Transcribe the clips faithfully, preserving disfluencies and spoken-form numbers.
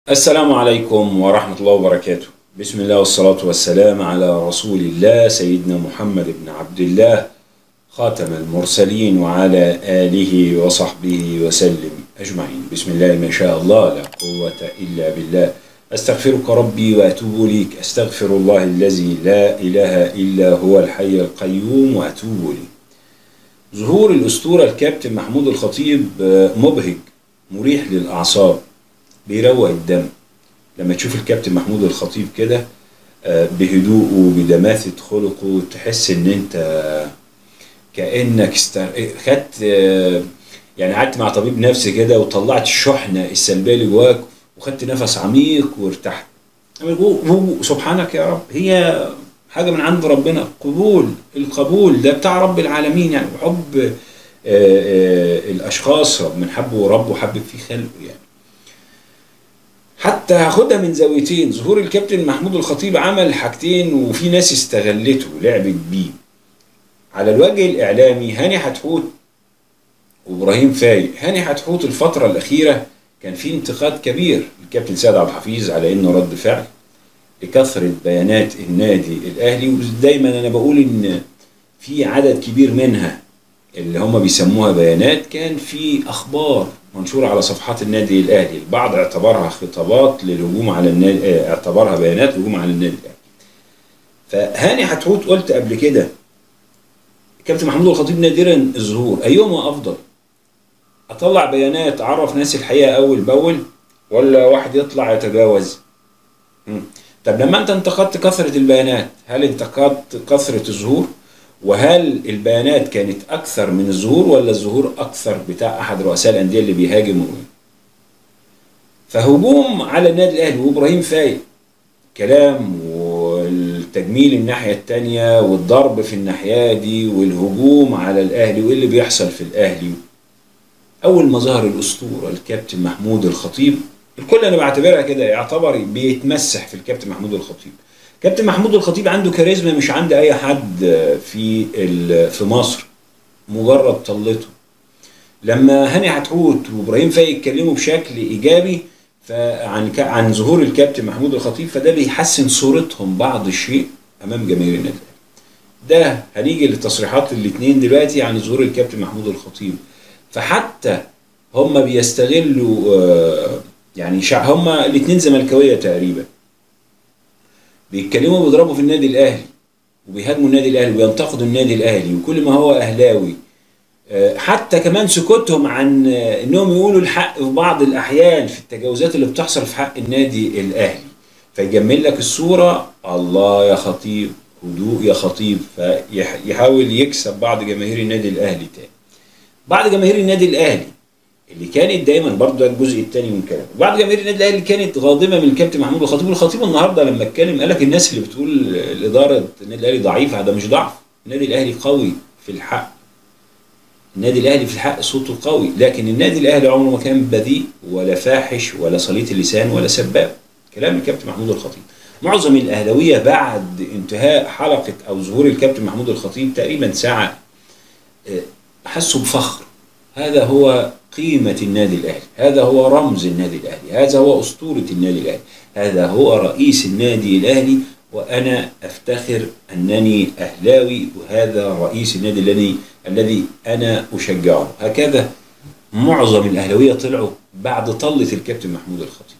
السلام عليكم ورحمة الله وبركاته. بسم الله والصلاة والسلام على رسول الله سيدنا محمد بن عبد الله خاتم المرسلين وعلى آله وصحبه وسلم أجمعين. بسم الله ما شاء الله لا قوة إلا بالله. أستغفرك ربي وأتوب إليك. أستغفر الله الذي لا إله إلا هو الحي القيوم وأتوب إليه. ظهور الأسطورة الكابتن محمود الخطيب مبهج مريح للأعصاب، بيروق الدم. لما تشوف الكابتن محمود الخطيب كده بهدوءه بدماثة خلقه تحس ان انت كأنك استر... خدت يعني قعدت مع طبيب نفسي كده وطلعت الشحنة السلبية اللي جواك وخدت نفس عميق وارتحت. سبحانك يا رب، هي حاجة من عند ربنا. قبول القبول ده بتاع رب العالمين، يعني حب الاشخاص من حبه ربه حبب فيه خلقه. يعني حتى هاخدها من زاويتين. ظهور الكابتن محمود الخطيب عمل حاجتين وفي ناس استغلته لعبت بيه. على الوجه الاعلامي هاني حتحوت وابراهيم فايق. هاني حتحوت الفتره الاخيره كان في انتقاد كبير للكابتن سيد عبد الحفيظ على انه رد فعل لكثره بيانات النادي الاهلي، ودايما انا بقول ان في عدد كبير منها اللي هم بيسموها بيانات كان في اخبار منشوره على صفحات النادي الاهلي. البعض اعتبرها خطابات للهجوم على النادي، اعتبرها بيانات للهجوم على النادي الاهلي. فهاني حتحوت قلت قبل كده كابتن محمود الخطيب نادرا الظهور، ايهما افضل؟ اطلع بيانات اعرف ناس الحقيقه اول باول، ولا واحد يطلع يتجاوز؟ طب لما انت انتقدت كثره البيانات، هل انتقدت كثره الظهور؟ وهل البيانات كانت اكثر من الظهور ولا الظهور اكثر بتاع احد رؤساء الانديه اللي بيهاجم؟ فهجوم على النادي الاهلي وابراهيم فايق كلام، والتجميل الناحيه الثانيه والضرب في الناحيه دي والهجوم على الاهلي وايه اللي بيحصل في الاهلي. اول ما ظهر الاسطوره الكابتن محمود الخطيب الكل انا بعتبرها كده يعتبر بيتمسح في الكابتن محمود الخطيب. كابتن محمود الخطيب عنده كاريزما مش عند اي حد في في مصر، مجرد طلته. لما هاني حتحوت وابراهيم فايق يتكلموا بشكل ايجابي عن عن ظهور الكابتن محمود الخطيب، فده بيحسن صورتهم بعض الشيء امام جماهير النادي. ده هنيجي للتصريحات الاثنين دلوقتي عن ظهور الكابتن محمود الخطيب. فحتى هم بيستغلوا، يعني هم الاثنين زملكاويه تقريبا، بيتكلموا وبيضربوا في النادي الاهلي وبيهاجموا النادي الاهلي وبينتقدوا النادي الاهلي وكل ما هو اهلاوي. حتى كمان سكوتهم عن انهم يقولوا الحق في بعض الاحيان في التجاوزات اللي بتحصل في حق النادي الاهلي، فيجمل لك الصوره. الله يا خطيب، هدوء يا خطيب، فيحاول يكسب بعض جماهير النادي الاهلي تاني. بعض جماهير النادي الاهلي اللي كانت دايما برضه ده الجزء الثاني من كلامه، بعض جماهير النادي الاهلي كانت غاضبه من الكابتن محمود الخطيب. والخطيب النهارده لما اتكلم قال لك الناس اللي بتقول الاداره النادي الاهلي ضعيفه، ده مش ضعف. النادي الاهلي قوي في الحق، النادي الاهلي في الحق صوته قوي، لكن النادي الاهلي عمره ما كان بذيء ولا فاحش ولا صليت اللسان ولا سباب. كلام الكابتن محمود الخطيب. معظم الاهلاويه بعد انتهاء حلقه او ظهور الكابتن محمود الخطيب تقريبا ساعه حسوا بفخر. هذا هو قيمة النادي الأهلي، هذا هو رمز النادي الأهلي، هذا هو أسطورة النادي الأهلي، هذا هو رئيس النادي الأهلي، وأنا أفتخر أنني أهلاوي وهذا رئيس النادي الذي الذي أنا أشجعه. هكذا معظم الأهلاوية طلعوا بعد طلة الكابتن محمود الخطيب.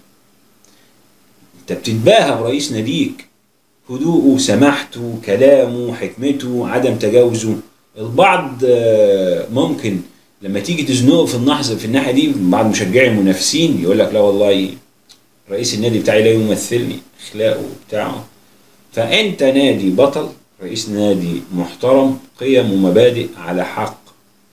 أنت بتتباهى برئيس ناديك، هدوءه، سماحته، كلامه، حكمته، عدم تجاوزه. البعض ممكن لما تيجي تزنقه في النحظ في الناحيه دي بعض مشجعي المنافسين يقول لك لا والله رئيس النادي بتاعي لا يمثلني، اخلاقه بتاعه. فانت نادي بطل، رئيس نادي محترم، قيم ومبادئ على حق.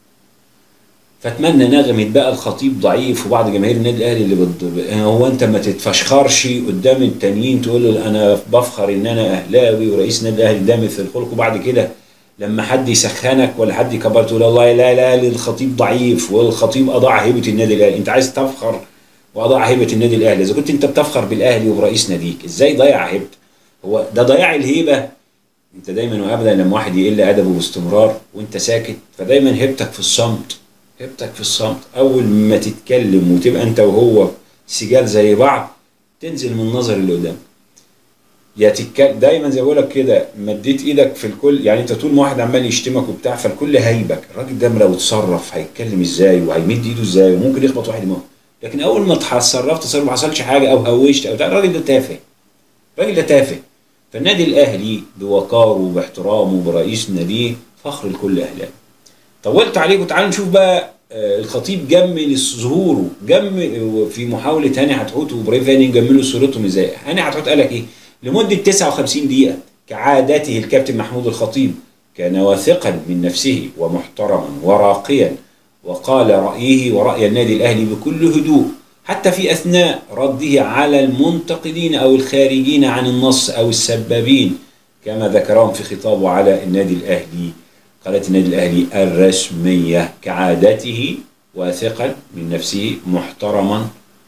فاتمنى نغمه بقى الخطيب ضعيف وبعض جماهير النادي الاهلي اللي بد... هو انت ما تتفشخرش قدام التانيين تقول له انا بفخر ان انا اهلاوي ورئيس النادي الاهلي ده مثل الخلق، وبعد كده لما حد يسخنك ولا حد يكبر تقول والله لا لا الخطيب ضعيف والخطيب اضاع هيبه النادي الاهلي. انت عايز تفخر واضاع هيبه النادي الاهلي؟ اذا كنت انت بتفخر بالاهلي وبرئيس ناديك، ازاي ضيع هيبته؟ هو ده ضياع الهيبه. انت دايما وابدا لما واحد يقل ادبه باستمرار وانت ساكت، فدايما هيبتك في الصمت، هيبتك في الصمت. اول ما تتكلم وتبقى انت وهو سجال زي بعض تنزل من النظر اللي قدامك. يا تتكلم دايما زي ما بقول لك كده، مديت ايدك في الكل، يعني انت طول ما واحد عمال يشتمك وبتاع فالكل هيبك، الراجل ده لو اتصرف هيتكلم ازاي وهيمد ايده ازاي وممكن يخبط واحد دماغه. لكن اول ما تصرفت تصرف ما حصلش حاجه او هوشت او بتاع، الراجل ده تافه، الراجل ده تافه. فالنادي الاهلي بوقاره وباحترامه برئيس ناديه فخر لكل اهلاوي. طولت عليكم، تعالوا نشوف بقى الخطيب جمل ظهوره، جم في محاوله هاني حتحوت وابراهيم فهمي جملوا صورتهم ازاي. هاني حتحوت قال لك ايه؟ لمده تسعة وخمسين دقيقه كعادته الكابتن محمود الخطيب كان واثقا من نفسه ومحترما وراقيا، وقال رايه وراي النادي الاهلي بكل هدوء، حتى في اثناء رده على المنتقدين او الخارجين عن النص او السبابين كما ذكرهم في خطابه على النادي الاهلي، قناة النادي الأهلي الرسمية، كعادته واثقا من نفسه محترما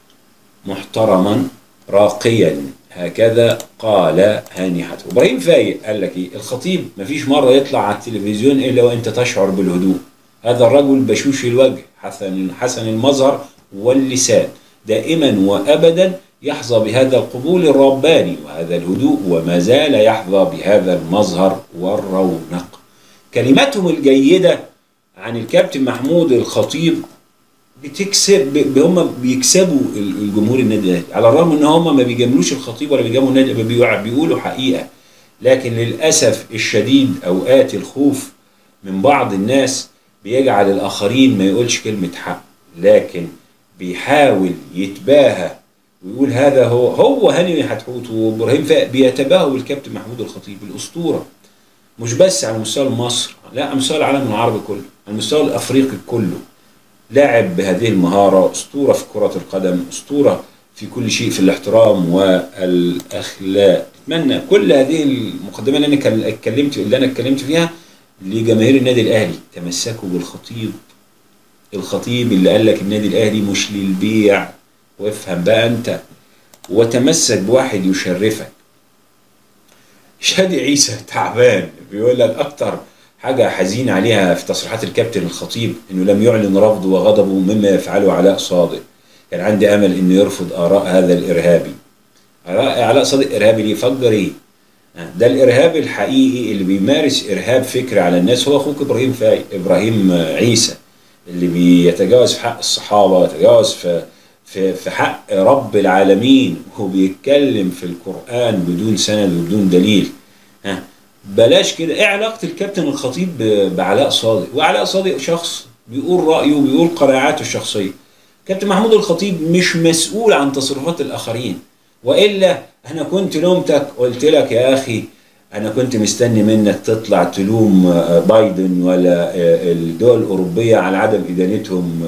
محترما راقيا، هكذا قال هاني حتحوت. ابراهيم فايق قال لك ايه؟ الخطيب مفيش مرة يطلع على التلفزيون إلا وأنت تشعر بالهدوء، هذا الرجل بشوش الوجه حسن حسن المظهر واللسان، دائما وأبدا يحظى بهذا القبول الرباني وهذا الهدوء، وما زال يحظى بهذا المظهر والرونق. كلماتهم الجيدة عن الكابتن محمود الخطيب بتكسب، هم بيكسبوا الجمهور النادي الاهلي، على الرغم ان هم ما بيجاملوش الخطيب ولا بيجاملوا النادي، بيقولوا حقيقة. لكن للأسف الشديد أوقات الخوف من بعض الناس بيجعل الآخرين ما يقولش كلمة حق، لكن بيحاول يتباهى ويقول هذا هو هو هاني حتحوت وابراهيم فايق بيتباهوا بالكابتن محمود الخطيب الأسطورة، مش بس على مستوى مصر، لا على مستوى العالم العربي كله، على المستوى الافريقي كله. لاعب بهذه المهاره، اسطوره في كره القدم، اسطوره في كل شيء، في الاحترام والاخلاق. اتمنى كل هذه المقدمه اللي انا اتكلمت اللي انا اتكلمت فيها لجماهير النادي الاهلي، تمسكوا بالخطيب، الخطيب اللي قال لك النادي الاهلي مش للبيع، وافهم بقى انت، وتمسك بواحد يشرفك. شادي عيسى تعبان، بيقول لك اكتر حاجه حزين عليها في تصريحات الكابتن الخطيب انه لم يعلن رفضه وغضبه مما يفعله علاء صادق. كان عندي امل انه يرفض اراء هذا الارهابي. علاء صادق ارهابي ليه؟ فجر ايه؟ ده الارهابي الحقيقي اللي بيمارس ارهاب فكري على الناس هو اخوك ابراهيم فايق، ابراهيم عيسى، اللي بيتجاوز في حق الصحابه ويتجاوز في في في حق رب العالمين، وهو بيتكلم في القرآن بدون سند وبدون دليل. ها بلاش كده. ايه علاقة الكابتن الخطيب بعلاء صادق؟ وعلاء صادق شخص بيقول رأيه وبيقول قناعاته الشخصية. كابتن محمود الخطيب مش مسؤول عن تصرفات الآخرين، وإلا أنا كنت لومتك قلت لك يا أخي أنا كنت مستني منك تطلع تلوم بايدن ولا الدول الأوروبية على عدم إدانتهم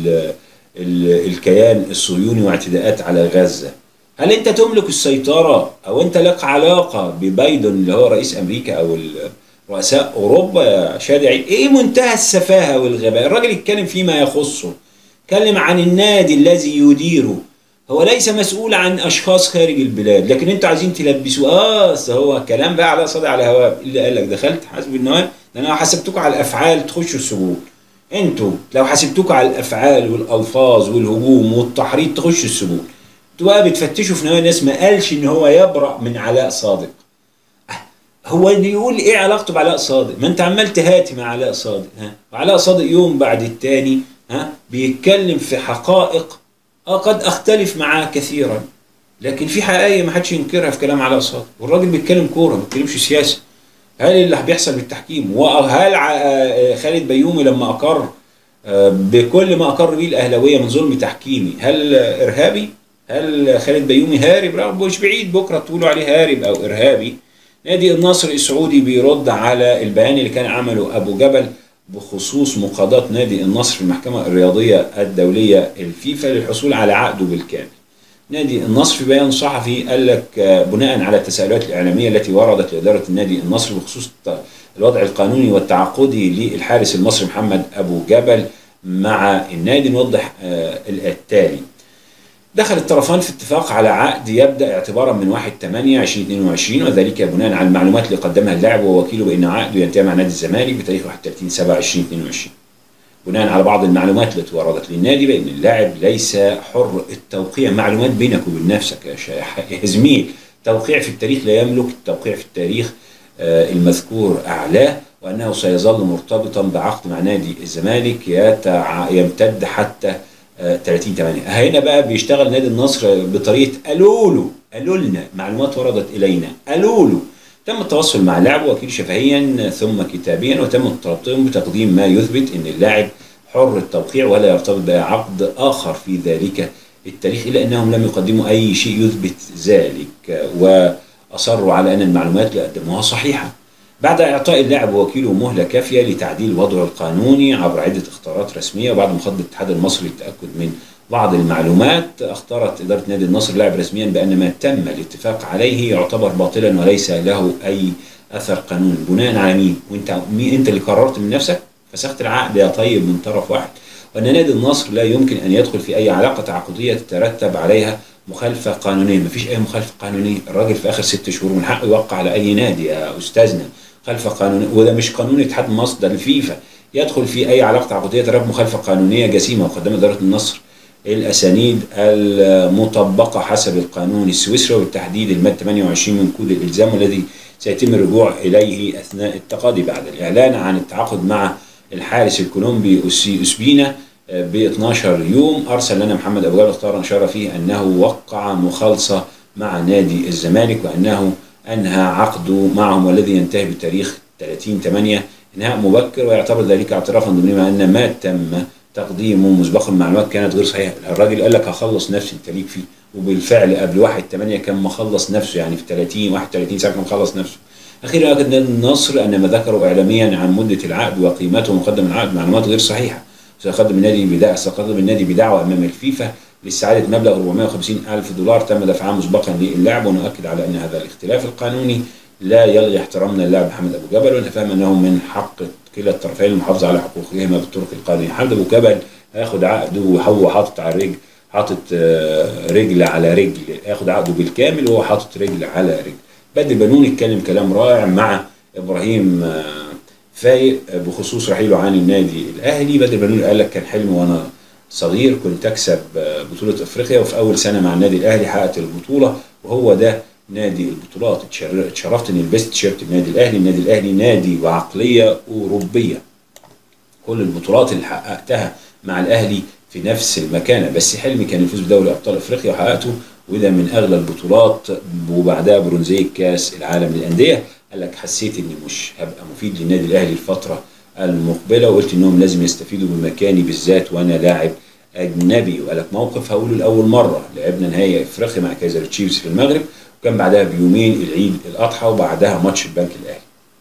الكيان الصهيوني واعتداءات على غزة. هل انت تملك السيطرة او انت لك علاقة ببايدن اللي هو رئيس امريكا او رؤساء اوروبا يا شادي؟ ايه منتهى السفاهة والغباء. الراجل يتكلم فيما يخصه، يتكلم عن النادي الذي يديره، هو ليس مسؤول عن اشخاص خارج البلاد. لكن انتوا عايزين تلبسوا اه هو كلام بقى على صدى على هواه. اللي قال لك دخلت حاسب النواه؟ ده انا حسبتكم على الافعال تخشوا السجون. انتوا لو حسبتوكوا على الافعال والالفاظ والهجوم والتحريض تخشوا السجون. انتوا بقى بتفتشوا في نوايا الناس. ما قالش ان هو يبرأ من علاء صادق. هو اللي يقول ايه علاقته بعلاء صادق؟ ما انت عمال تهاتي مع علاء صادق. ها وعلاء صادق يوم بعد التاني ها بيتكلم في حقائق اه قد اختلف معاه كثيرا، لكن في حقائق ما حدش ينكرها في كلام علاء صادق. والراجل بيتكلم كوره ما بيتكلمش سياسه. هل اللي بيحصل بالتحكيم، وهل خالد بيومي لما اقر بكل ما اقر به الاهلاويه من ظلم تحكيمي هل ارهابي؟ هل خالد بيومي هارب؟ لا مش بعيد بكره تقولوا عليه هارب او ارهابي. نادي النصر السعودي بيرد على البيان اللي كان عمله ابو جبل بخصوص مقاضاة نادي النصر في المحكمه الرياضيه الدوليه الفيفا للحصول على عقده بالكامل. نادي النصر في بيان صحفي قال لك بناء على التساؤلات الاعلاميه التي وردت لاداره النادي النصر بخصوص الوضع القانوني والتعاقدي للحارس المصري محمد ابو جبل مع النادي، نوضح التالي: دخل الطرفان في اتفاق على عقد يبدأ اعتبارا من واحد ثمانية ألفين واثنين وعشرين، وذلك بناء على المعلومات اللي قدمها اللاعب ووكيله بأن عقده ينتهي مع نادي الزمالك بتاريخ واحد وثلاثين سبعة ألفين واثنين وعشرين. بناء على بعض المعلومات التي وردت للنادي بأن اللاعب ليس حر التوقيع. معلومات بينك وبين نفسك يا زميل، توقيع في التاريخ لا يملك التوقيع في التاريخ المذكور أعلاه، وأنه سيظل مرتبطا بعقد مع نادي الزمالك يمتد حتى ثلاثين ثمانية. هنا بقى بيشتغل نادي النصر بطريقة قالوا له قالوا لنا، معلومات وردت إلينا، قالوا له. تم التواصل مع اللاعب وكيل شفهيا ثم كتابيا، وتم تربطهم بتقديم ما يثبت أن اللاعب حر التوقيع ولا يرتبط بعقد آخر في ذلك التاريخ، إلا أنهم لم يقدموا أي شيء يثبت ذلك، وأصروا على أن المعلومات اللي قدموها صحيحة. بعد إعطاء اللاعب ووكيله مهلة كافية لتعديل وضعه القانوني عبر عدة اختيارات رسمية، وبعد ما خاض الاتحاد المصري للتأكد من بعض المعلومات، اختارت إدارة نادي النصر اللاعب رسميا بأن ما تم الاتفاق عليه يعتبر باطلا وليس له أي أثر قانوني. بناء على مين؟ وأنت مين أنت اللي قررت من نفسك؟ فسخت العقد يا طيب من طرف واحد. وأن نادي النصر لا يمكن أن يدخل في أي علاقة تعاقدية تترتب عليها مخالفة قانونية. مفيش أي مخالفة قانونية، الراجل في آخر ست شهور من حقه يوقع على أي نادي يا أستاذنا. مخالفة قانونية، وده مش قانون اتحاد مصر، ده الفيفا. يدخل في أي علاقة تعاقدية ترتب مخالفة قانونية جسيمة، وقدم إدارة النصر الأسانيد المطبقة حسب القانون السويسري وبالتحديد المادة ثمانية وعشرين من كود الإلزام، والذي سيتم الرجوع إليه أثناء التقاضي بعد الإعلان عن التعاقد مع الحارس الكولومبي أوسبينا ب اثناشر يوم. أرسل لنا محمد أبو جبل اختار أشار فيه أنه وقع مخالصة مع نادي الزمالك، وأنه أنهى عقده معهم والذي ينتهي بتاريخ ثلاثين ثمانية، انهاء مبكر، ويعتبر ذلك اعترافا ضمنيا أن ما تم تقديمه مسبقا المعلومات كانت غير صحيحة. الراجل قال لك هخلص نفسي انت ليك فيه، وبالفعل قبل واحد ثمانية كان مخلص نفسه، يعني في ثلاثين واحد وثلاثين ساعة كان مخلص نفسه. أخيرا أكد نادي النصر أن ما ذكروا إعلاميا عن مدة العقد وقيمته ومقدم العقد معلومات غير صحيحة. سيقدم النادي بدعوى سيقدم النادي بدعوى أمام الفيفا لاستعادة مبلغ أربعمائة وخمسين ألف دولار تم دفعها مسبقا للاعب، ونؤكد على أن هذا الاختلاف القانوني لا يلغي احترامنا للاعب محمد أبو جبل، ونتفهم أنه من حق كلا الطرفين المحافظة على حقوقهما بالطرق القانونية. محمد أبو جبل هياخد عقده وهو حاطط على رجل حاطط رجل على رجل، هياخد عقده بالكامل وهو حاطط رجل على رجل. بدر بنون اتكلم كلام رائع مع إبراهيم فايق بخصوص رحيله عن النادي الأهلي. بدر بنون قال لك كان حلم وأنا صغير كنت أكسب بطولة أفريقيا، وفي أول سنة مع النادي الأهلي حققت البطولة، وهو ده نادي البطولات. اتشرفت اني لبست تيشيرت النادي الاهلي. النادي الاهلي نادي وعقليه اوروبيه. كل البطولات اللي حققتها مع الاهلي في نفس المكانه، بس حلمي كان الفوز بدوري ابطال افريقيا وحققته، وده من اغلى البطولات، وبعدها برونزيه كاس العالم للانديه. قال لك حسيت اني مش هبقى مفيد للنادي الاهلي الفتره المقبله، وقلت انهم لازم يستفيدوا من مكاني بالذات وانا لاعب اجنبي. وقال لك موقف هقوله لاول مره، لعبنا نهائي افريقيا مع كايزر تشيفز في المغرب، وكان بعدها بيومين العيد الاضحى، وبعدها ماتش البنك الاهلي.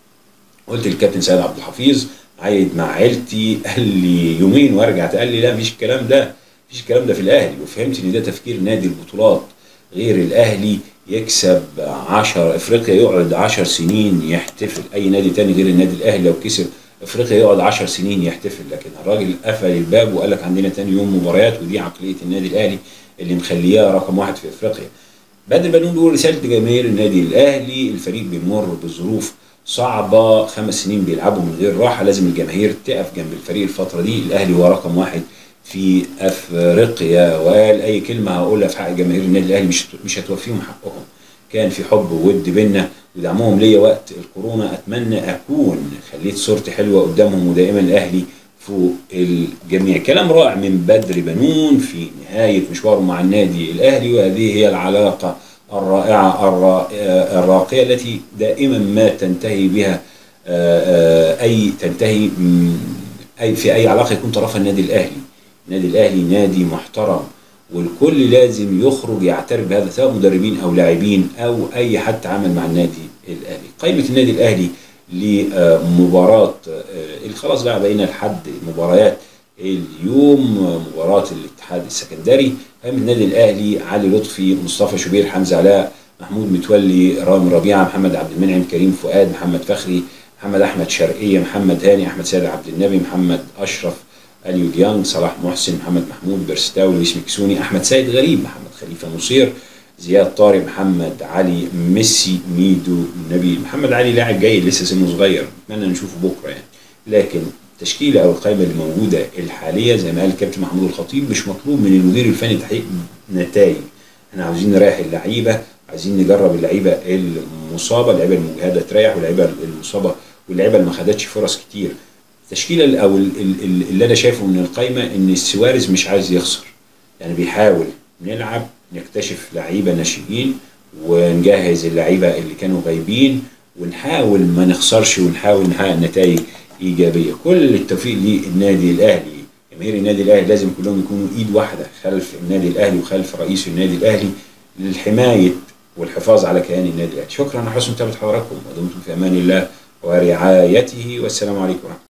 قلت للكابتن سيد عبد الحفيظ عايد مع عيلتي، قال لي يومين وارجع، قال لي لا مفيش الكلام ده، مفيش الكلام ده في الاهلي. وفهمت ان ده تفكير نادي البطولات، غير الاهلي يكسب عشرة افريقيا يقعد عشر سنين يحتفل. اي نادي تاني غير النادي الاهلي لو كسب افريقيا يقعد عشر سنين يحتفل، لكن الراجل قفل الباب وقال لك عندنا تاني يوم مباريات، ودي عقليه النادي الاهلي اللي مخلياه رقم واحد في افريقيا. بدر بنون بيقول رساله جماهير النادي الاهلي، الفريق بيمر بظروف صعبه، خمس سنين بيلعبوا من غير راحه، لازم الجماهير تقف جنب الفريق الفتره دي. الاهلي هو رقم واحد في افريقيا، وقال اي كلمه هقولها في حق جماهير النادي الاهلي مش مش هتوفيهم حقهم. كان في حب وود بينا ودعمهم ليا وقت الكورونا، اتمنى اكون خليت صورتي حلوه قدامهم، ودائما الاهلي فوق الجميع. كلام رائع من بدر بنون في نهايه مشواره مع النادي الاهلي، وهذه هي العلاقه الرائعه الراقيه التي دائما ما تنتهي بها اي تنتهي اي في اي علاقه يكون طرفها النادي الاهلي. النادي الاهلي نادي محترم، والكل لازم يخرج يعترف بهذا، سواء مدربين او لاعبين او اي حد تعامل مع النادي الاهلي. قائمه النادي الاهلي لمباراه اللي خلاص بقى بقينا لحد مباريات اليوم، مباراه الاتحاد السكندري. قائمه النادي الاهلي: علي لطفي، مصطفى شوبير، حمزه علاء، محمود متولي، رامي ربيعه، محمد عبد المنعم، كريم فؤاد، محمد فخري، محمد احمد شرقيه، محمد هاني، احمد سيد عبد النبي، محمد اشرف، اليو ديانج، صلاح محسن، محمد محمود، بيرستاوي، لويس مكسوني، احمد سيد غريب، محمد خليفه نصير، زياد طارق، محمد علي، ميسي، ميدو، نبيل. محمد علي لاعب جيد لسه سنه صغير، اتمنى نشوفه بكره يعني، لكن التشكيله او القائمه اللي موجوده الحاليه زي ما قال الكابتن محمود الخطيب مش مطلوب من المدير الفني تحقيق نتائج. احنا عاوزين نريح اللعيبه، عايزين نجرب اللعيبه المصابه، اللعيبه المجهده تريح، واللعيبه المصابه واللعيبه اللي ما خدتش فرص كتير. التشكيله او اللي انا شايفه من القائمه ان سواريز مش عايز يخسر، يعني بيحاول نلعب نكتشف لعيبه ناشئين ونجهز اللعيبه اللي كانوا غايبين ونحاول ما نخسرش ونحاول نحقق نتائج ايجابيه. كل التوفيق للنادي الاهلي، جماهير النادي الاهلي لازم كلهم يكونوا ايد واحده خلف النادي الاهلي وخلف رئيس النادي الاهلي للحمايه والحفاظ على كيان النادي الاهلي. شكرا على حسن متابعه حضراتكم ودمتم في امان الله ورعايته، والسلام عليكم ورحمه الله.